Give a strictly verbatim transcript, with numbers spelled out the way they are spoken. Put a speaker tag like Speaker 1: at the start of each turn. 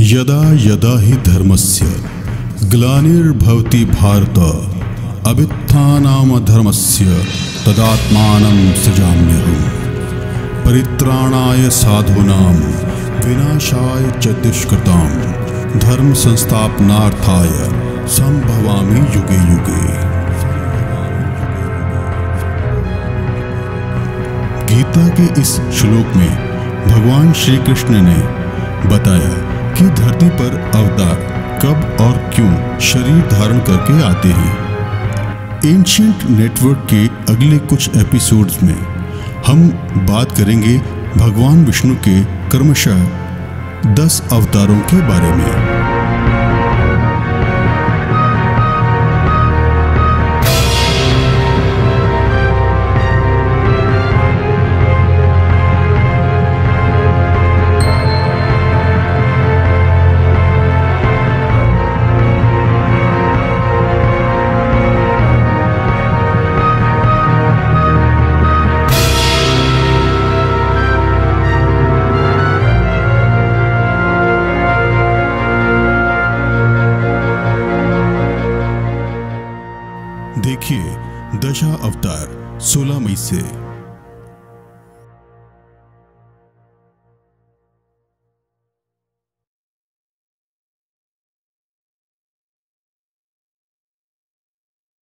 Speaker 1: यदा यदा हि धर्मस्य ग्लानिर्भवति भारत अभ्युत्थानमधर्मस्य तदात्मानं सृजाम्यहम् परित्राणाय साधूनां विनाशाय च दुष्कृतां धर्म संस्थापनार्थाय संभवामि युगे युगे। गीता के इस श्लोक में भगवान श्री कृष्ण ने बताया कि धरती पर अवतार कब और क्यों शरीर धारण करके आते हैं। एंशिएंट नेटवर्क के अगले कुछ एपिसोड्स में हम बात करेंगे भगवान विष्णु के क्रमशः दस अवतारों के बारे में। देखिए दशा अवतार सोलह मई से